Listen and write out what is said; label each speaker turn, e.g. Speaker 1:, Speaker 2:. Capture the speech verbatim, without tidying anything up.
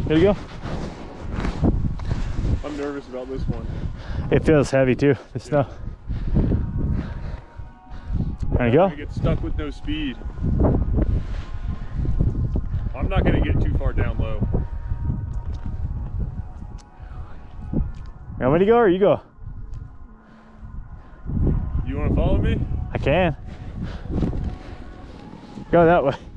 Speaker 1: Here you go.
Speaker 2: I'm nervous about this one.
Speaker 1: It feels heavy too, the
Speaker 2: Yeah.
Speaker 1: snow. There you go.
Speaker 2: I'm gonna get stuck with no speed. I'm not gonna get too far down low.
Speaker 1: You want me to go or you go?
Speaker 2: You wanna follow me?
Speaker 1: I can. Go that way.